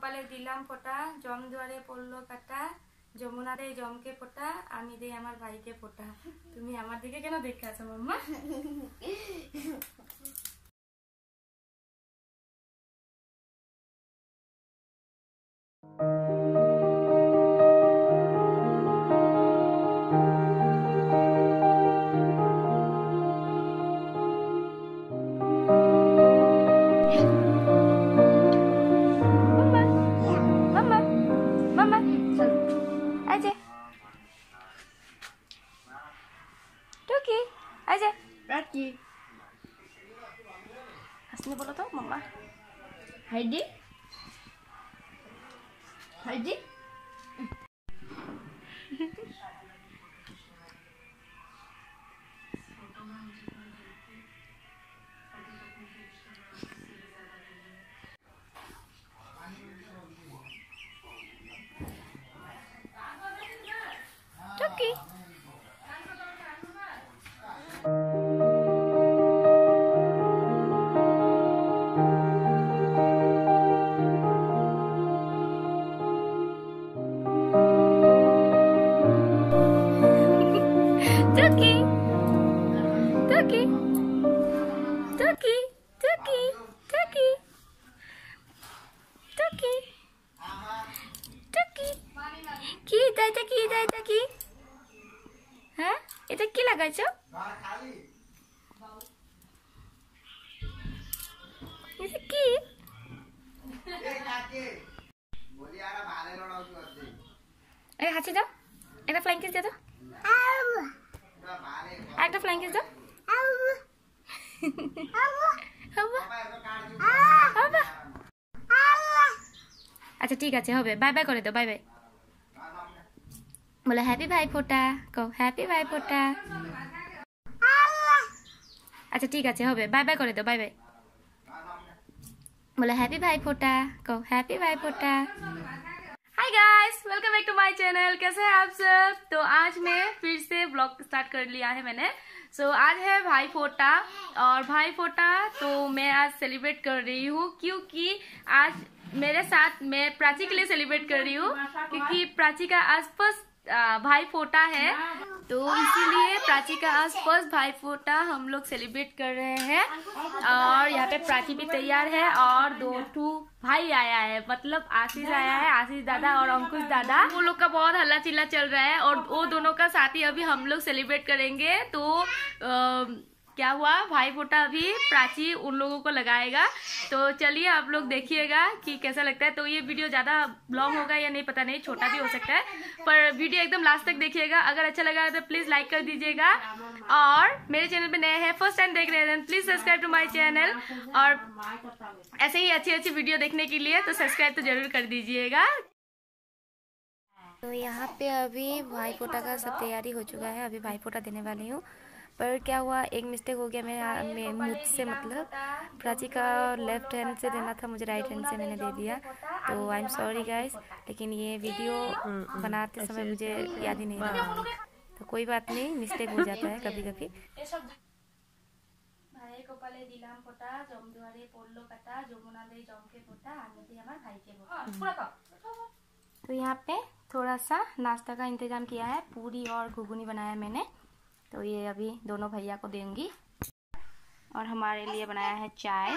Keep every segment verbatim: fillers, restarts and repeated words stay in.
কপালে দিলাম ফোঁটা, জম দুয়ারে পড়লো কাটা, যমুনা দেই জমকে ফোঁটা, আমি দেই আমার ভাইকে ফোঁটা। তুমি আমার দিকে কেন দেখে আছো মাম্মা? हंसने बोलो तो मम्मा। हाइडी हाइडी टुकी Turkey, Turkey, Turkey, Turkey, Turkey, Turkey. কি এটা এটা কি এটা এটা কি? হ্যাঁ এটা কি লাগাইছো? এটা কি? এই হাসি দাও, একটা ফ্লাইং কিস দাও, একটা ফ্লাইং কিস দাও। अच्छा ठीक है হবে बाय बाय করে দাও बाय बाय बोले हैप्पी भाई फोटा कहो हैप्पी भाई फोटा अच्छा ठीक है হবে बाय बाय করে দাও बाय बाय बोले हैप्पी भाई फोटा कहो हैप्पी भाई फोटा। Hi guys welcome back to my channel. कैसे हैं आप सब? तो आज मैं फिर से ब्लॉग स्टार्ट कर लिया है मैंने। सो so, आज है भाई फोटा और भाई फोटा तो मैं आज सेलिब्रेट कर रही हूँ क्योंकि आज मेरे साथ मैं प्राची के लिए सेलिब्रेट कर रही हूँ क्योंकि प्राची का आज फर्स्ट भाई फोटा है, तो इसीलिए प्राची का आज फर्स्ट भाई फोटा हम लोग सेलिब्रेट कर रहे हैं। और यहाँ पे प्राची भी तैयार है और दो टू भाई आया है, मतलब आशीष आया है, आशीष दादा और अंकुश दादा। वो लोग का बहुत हल्ला चिल्ला चल रहा है और वो दोनों का साथ ही अभी हम लोग सेलिब्रेट करेंगे। तो आ, क्या हुआ भाई फोटा अभी प्राची उन लोगों को लगाएगा, तो चलिए आप लोग देखिएगा कि कैसा लगता है। तो ये वीडियो ज्यादा लॉन्ग होगा या नहीं पता नहीं, छोटा भी हो सकता है, पर वीडियो एकदम लास्ट तक देखिएगा। अगर अच्छा लगा तो प्लीज लाइक कर दीजिएगा और मेरे चैनल पे नए हैं फर्स्ट टाइम देख रहे हैं please subscribe to my channel. और ऐसे ही अच्छी अच्छी वीडियो देखने के लिए तो सब्सक्राइब तो जरूर कर दीजिएगा। तो यहाँ पे अभी भाई फोटा का सब तैयारी हो चुका है, अभी भाई फोटा देने वाली हूँ। पर क्या हुआ एक मिस्टेक हो गया, मैं, मैं मुझसे मतलब प्राची का लेफ्ट हैंड से देना था, मुझे राइट हैंड से मैंने दे दिया, तो आई एम सॉरी गाइस। लेकिन ये वीडियो बनाते समय मुझे याद ही नहीं रहा, तो कोई बात नहीं, मिस्टेक हो जाता है कभी कभी। भाई कपाले दिलाम फोटा, जम दुआरे पड़लो काटा, যমুনা দেই জমকে ফোঁটা, আমি দেই আমার ভাইকে ফোঁটা। तो यहाँ पे थोड़ा सा नाश्ता का इंतजाम किया है, पूरी और घुगनी बनाया मैंने, तो ये अभी दोनों भैया को देंगी। और हमारे लिए बनाया है चाय।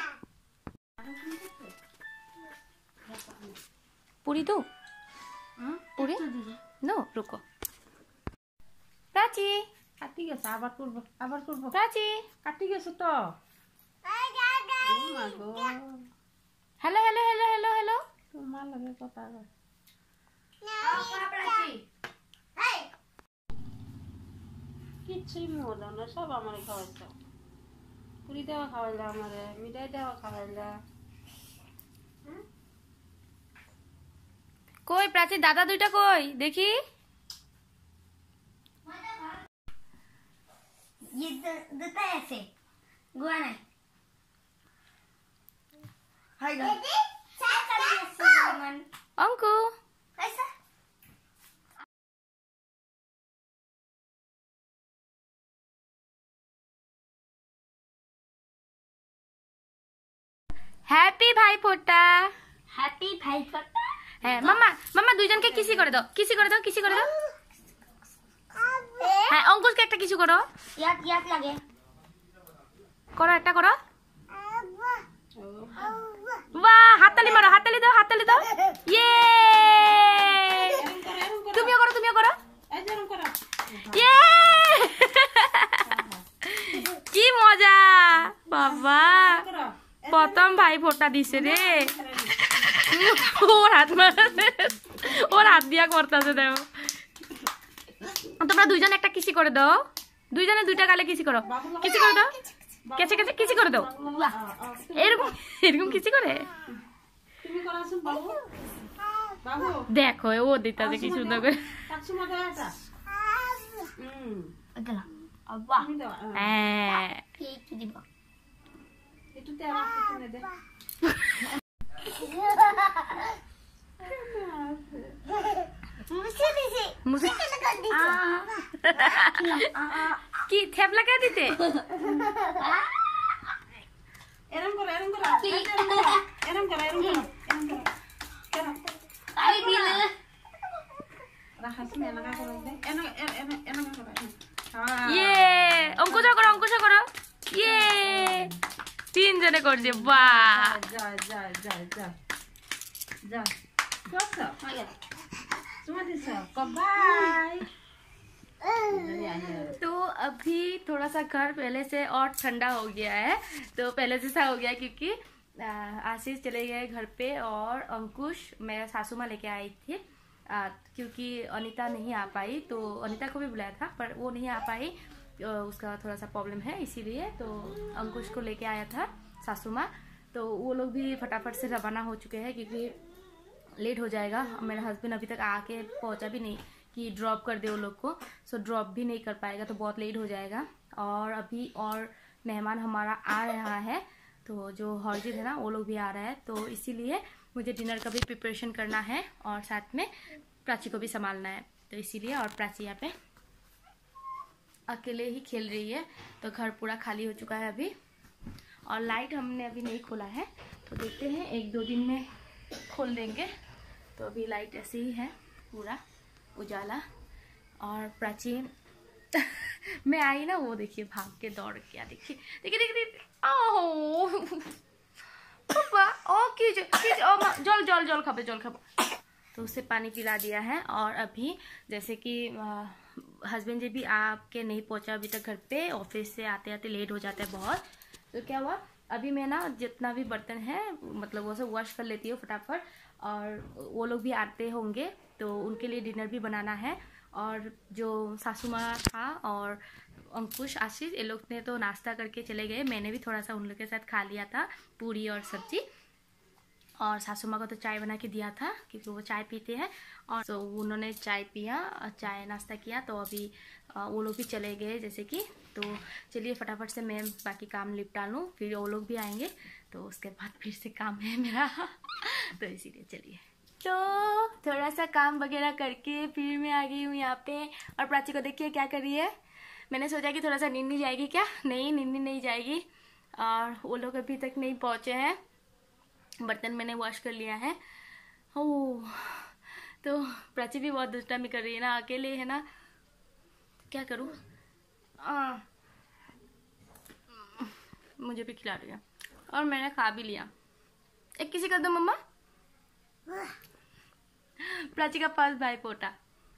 पूरी दो पूरी नो रुको प्राची কাটি গেছে আবার করব আবার করব प्राची কাটি গেছে তো hello hello hello hello hello তোমার লাগে কথা কর কিছুই মজা না, সব আমারে খাওয়াইছে, পুরি দেওয়া খাওয়াইলা, আমারে মিঠাই দেওয়া খাওয়াইলা। कोई प्राची दादा दुईटा कोई देखी ये देता है ऐसे गुआ नहीं हाय अंकु कैसा हैप्पी भाई फोटा हैप्पी भाई फोटा হ্যাঁ মাম্মা মাম্মা দুইজনকে কিসি করে দাও কিসি করে দাও কিসি করে দাও হ্যাঁ অঙ্কুশকে একটা কিছু করো ইয়াত ইয়াত লাগে করো একটা করো বাহ হাততালি মারো হাততালি দাও হাততালি দাও ইয়ে তুমিও করো তুমিও করো ইয়ে কি মজা বাবা প্রথম ভাই ফোটা দিছে রে ওর হাত ওর হাত দিয়া করতেছে দেখো তোমরা দুইজন একটা কিসি করে দাও দুইজনে দুইটা গালে কিসি করো কিসি করে দাও কেচে কেচে কিসি করে দাও এরকম এরকম কিসি করে দেখো ও দিতাছে কি সুন্দর করে হ্যাঁ কি দিব কি থেপলা কে দিতে এরম করো এরম করো এরম করো এরম করো এরম করো আই দিলে রাখাস না লাগা করো দে এনা এনা এনা করো ইয়ে অঙ্কুশ করো অঙ্কুশ করো ইয়ে তিনজনে করছে বাহ যা যা যা যা যা কসা सुमतिसा बाय तो अभी थोड़ा सा घर पहले से और ठंडा हो गया है तो पहले से सा हो गया क्योंकि आशीष चले गए घर पे और अंकुश मेरा सासू माँ लेके आई थी आ, क्योंकि अनीता नहीं आ पाई तो अनीता को भी बुलाया था पर वो नहीं आ पाई उसका थोड़ा सा प्रॉब्लम है इसीलिए तो अंकुश को लेके आया था सासू माँ तो वो लोग भी फटाफट से रवाना हो चुके हैं क्योंकि लेट हो जाएगा मेरा हस्बैंड अभी तक आके पहुंचा भी नहीं कि ड्रॉप कर दे वो लोग को सो ड्रॉप भी नहीं कर पाएगा तो बहुत लेट हो जाएगा और अभी और मेहमान हमारा आ रहा है तो जो हरजीत है ना वो लोग भी आ रहा है तो इसीलिए मुझे डिनर का भी प्रिपरेशन करना है और साथ में प्राची को भी संभालना है तो इसीलिए और प्राची यहाँ पे अकेले ही खेल रही है तो घर पूरा खाली हो चुका है अभी और लाइट हमने अभी नहीं खोला है तो देखते हैं एक दो दिन में खोल देंगे तो अभी लाइट ऐसे ही है पूरा उजाला और प्राचीन मैं आई ना वो देखिए भाग के दौड़ गया देखिए देखिए देखिए ओह पापा ओ कीजिए कीजिए ओ जल जल जल खाबे जल खाबे तो उसे पानी पिला दिया है और अभी जैसे कि हस्बैंड जी भी आपके नहीं पहुंचा अभी तक घर पे ऑफिस से आते आते लेट हो जाता है बहुत तो क्या हुआ अभी मैं ना जितना भी बर्तन है मतलब वो सब वॉश कर लेती हूँ फटाफट और वो लोग भी आते होंगे तो उनके लिए डिनर भी बनाना है और जो सासू माँ था और अंकुश आशीष ये लोग ने तो नाश्ता करके चले गए मैंने भी थोड़ा सा उन लोग के साथ खा लिया था पूरी और सब्जी और सासू माँ को तो चाय बना के दिया था क्योंकि वो चाय पीते हैं और तो उन्होंने चाय पिया चाय नाश्ता किया तो अभी वो लोग भी चले गए जैसे कि तो चलिए फटाफट से मैं बाकी काम निपटा लूँ फिर वो लोग भी आएंगे तो उसके बाद फिर से काम है मेरा तो इसीलिए चलिए तो थोड़ा सा काम वगैरह करके फिर मैं आ गई हूँ यहाँ पे और प्राची को देखिए क्या कर रही है मैंने सोचा कि थोड़ा सा नींद जाएगी क्या नहीं नींद नहीं जाएगी और वो लोग अभी तक नहीं पहुँचे हैं बर्तन मैंने वॉश कर लिया है ओह तो प्राची भी बहुत दुष्टामी कर रही है ना अकेले है ना क्या करूँ मुझे भी खिला दिया और मैंने खा भी लिया एक किसी कर दो मम्मा प्राची का फर्स्ट भाई पोटा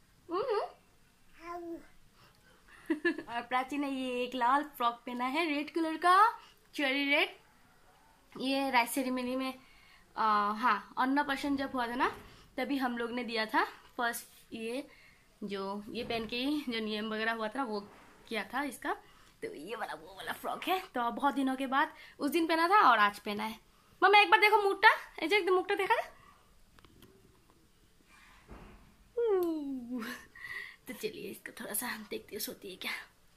और प्राची ने ये एक लाल फ्रॉक पहना है रेड कलर का चेरी रेड ये राइस सेरेमनी में आ, हाँ अन्नप्राशन जब हुआ था ना तभी हम लोग ने दिया था फर्स्ट ये जो ये पहन के ही जो नियम वगैरह हुआ था वो किया था इसका तो ये वाला वो वाला फ्रॉक है तो बहुत दिनों के बाद उस दिन पहना था और आज पहना है मम्मा एक बार देखो मुक्टा ऐसे एकदम मुक्टा देखा तो चलिए इसको थोड़ा सा देखती है सोती है क्या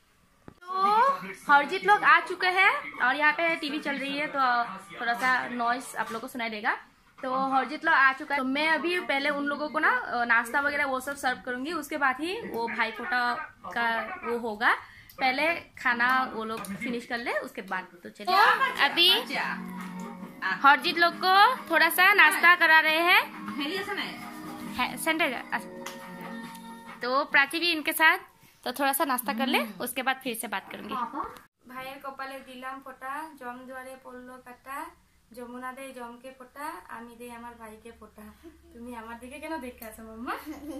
तो हरजीत लोग आ चुके हैं और यहाँ पे टीवी चल रही है तो थोड़ा सा नॉइस आप लोगों को सुनाई देगा तो हरजीत लोग आ चुका है तो मैं अभी पहले उन लोगों को ना नाश्ता वगैरह वो सब सर्व करूंगी उसके बाद ही वो भाई फोटा का वो होगा पहले खाना वो लोग फिनिश कर ले उसके बाद तो चलिए तो अभी हरजीत लोग को थोड़ा सा नाश्ता करा रहे हैं सैनिटाइजर। तो प्राची भी इनके साथ, तो थोड़ा सा नाश्ता कर ले, उसके बाद फिर से बात करूंगी। भाइयर कपाले दिलाम फोटा, जम दुआरे पड़लो काटा, যমুনা দে জমকে ফোটা, আমি দেই আমার ভাইকে ফোটা। তুমি আমার দিকে কেন দেখে আছো মাম্মা?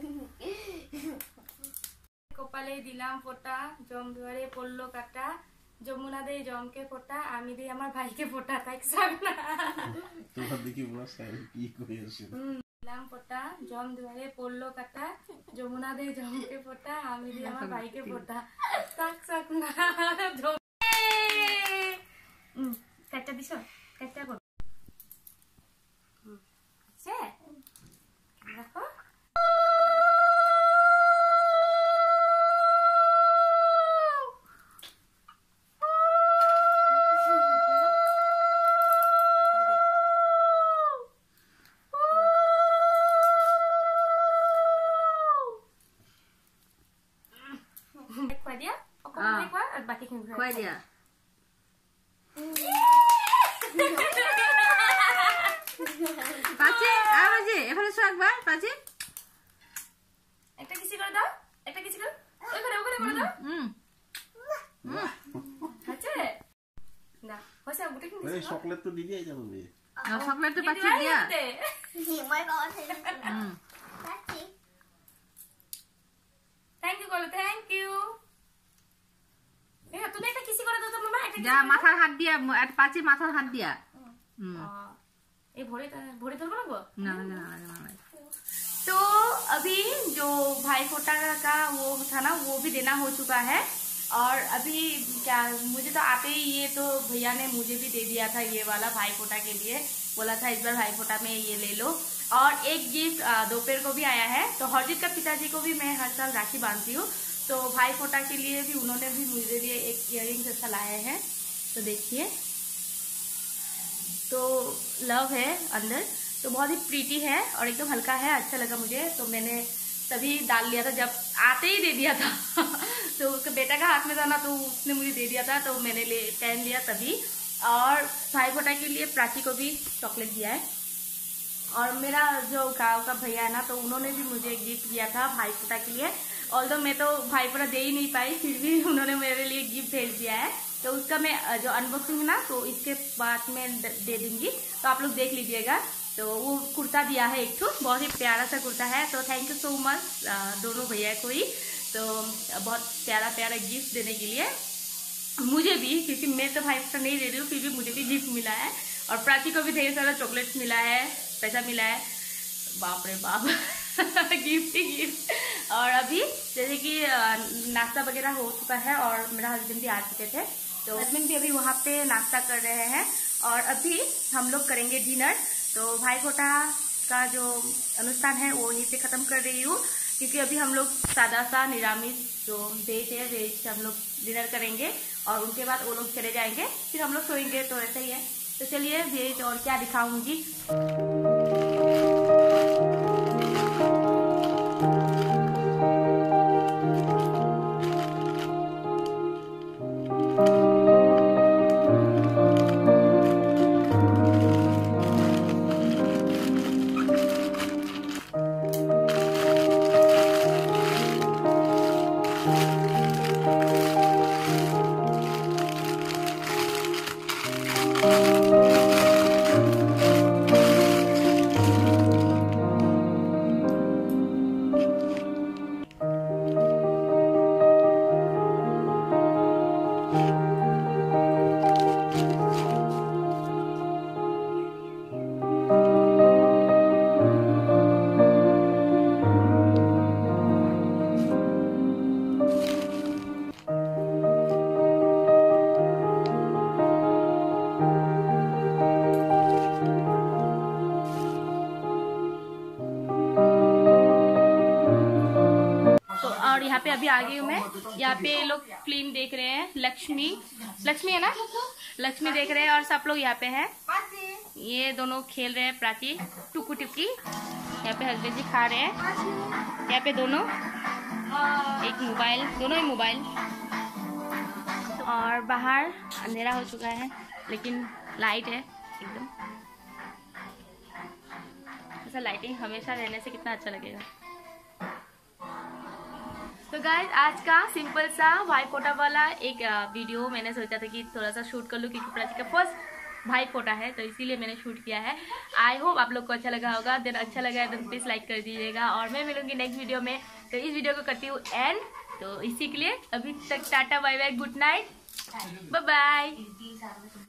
কপালে দিলাম ফোটা, জম দুয়ারে পড়লো কাটা, যমুনা দে জমকে ফোটা, আমি দেই আমার ভাইকে ফোটা। তাই না তোমার দিকে পুরো স্টাইল কি করে আছে। দিলাম ফোটা, জম দুয়ারে পড়লো কাটা, যমুনা দে জমকে ফোটা, আমি দেই আমার ভাইকে ফোটা। তাক সাক না হুম কাটটা দিছো? কাটটা কর। আছে দেখো খুৱাই দিয়া অকণমান খোৱা আৰু বাকীখিনি খুৱাই দিয়া। পাচি আওয়াজে এখানে সো একবার পাচি একটা কিসি করে দাও, একটা কিসি করে ওখানে ওখানে করে দাও। হুম আছে না হইছে গুটে কি এই চকলেট তো দি দিই যাবে। আর চকলেট তো পাচি দিয়া মই বাবা থেকে হুম পাচ্ছি। থ্যাংক ইউ বলো, থ্যাংক ইউ। এই তুমি একটা কিসি করে দাও তো মামা, একটা যা মাথার হাত দিয়া, পাচি মাথার হাত দিয়া। হুম ये भोरे भोरे धरबो लगबो ना ना ना। तो अभी जो भाई फोटा का वो था ना वो भी देना हो चुका है। और अभी क्या मुझे तो आते ही ये तो भैया ने मुझे भी दे दिया था ये वाला भाई फोटा के लिए, बोला था इस बार भाई फोटा में ये ले लो। और एक गिफ्ट दोपहर को भी आया है। तो हरजीत का पिताजी को भी मैं हर साल राखी बांधती हूँ, तो भाई फोटा के लिए भी उन्होंने भी मुझे लिए एक इयररिंग्स ऐसा लाए हैं। तो देखिए तो लव है अंदर, तो बहुत ही प्रीटी है और एकदम हल्का है, अच्छा लगा मुझे। तो मैंने तभी डाल लिया था, जब आते ही दे दिया था तो उसके बेटा का हाथ में था ना, तो उसने मुझे दे दिया था, तो मैंने ले पहन लिया तभी। और भाई फोटा के लिए प्राची को भी चॉकलेट दिया है। और मेरा जो गाँव का भैया है ना, तो उन्होंने भी मुझे गिफ्ट दिया था भाई फोटा के लिए। ऑल्दो मैं तो भाई फोटा दे ही नहीं पाई, फिर भी उन्होंने मेरे लिए गिफ्ट भेज दिया है। तो उसका मैं जो अनबॉक्सिंग है ना, तो इसके बाद में दे दूंगी, तो आप लोग देख लीजिएगा। तो वो कुर्ता दिया है एक ठो, बहुत ही प्यारा सा कुर्ता है। तो थैंक यू सो मच दोनों भैया को ही, तो बहुत प्यारा प्यारा गिफ्ट देने के लिए मुझे भी, क्योंकि मैं तो भाई फोटा नहीं दे रही हूँ, फिर भी मुझे भी गिफ्ट मिला है। और प्राची को भी ढेर सारा चॉकलेट्स मिला है, पैसा मिला है, बाप रे बाप गिफ्ट ही गिफ्ट। और अभी जैसे कि नाश्ता वगैरह हो चुका है और मेरा हस्बैंड भी आ चुके थे, तो हस्बैंड भी अभी वहाँ पे नाश्ता कर रहे हैं। और अभी हम लोग करेंगे डिनर। तो भाई फोटा का जो अनुष्ठान है वो यहीं पे ख़त्म कर रही हूँ, क्योंकि अभी हम लोग सादा सा निरामिष जो वेज है वेज हम लोग डिनर करेंगे और उनके बाद वो लोग चले जाएंगे, फिर हम लोग सोएंगे। तो ऐसा ही है। तो चलिए वेज और क्या दिखाऊंगी। यहाँ पे अभी आ गई हूँ मैं। यहाँ पे लोग फिल्म देख रहे हैं, लक्ष्मी लक्ष्मी है ना, लक्ष्मी देख रहे हैं और सब लोग यहाँ पे हैं। ये दोनों खेल रहे हैं, प्राची टुकू टुकी। यहाँ पे हस्बैंड जी खा रहे हैं, यहाँ पे दोनों एक मोबाइल, दोनों ही मोबाइल। और बाहर अंधेरा हो चुका है लेकिन लाइट है एकदम। सा लाइटिंग हमेशा रहने से कितना अच्छा लगेगा। तो गाइस आज का सिंपल सा भाई फोटा वाला एक वीडियो मैंने सोचा था कि थोड़ा सा शूट कर लूँ, क्योंकि प्राची का फर्स्ट भाई फोटा है तो इसीलिए मैंने शूट किया है। आई होप आप लोग को अच्छा लगा होगा। देन अच्छा लगा है तो प्लीज़ लाइक कर दीजिएगा और मैं मिलूंगी नेक्स्ट वीडियो में। तो इस वीडियो को करती हूँ एंड। तो इसी के लिए अभी तक tata bye bye, good night, bye bye.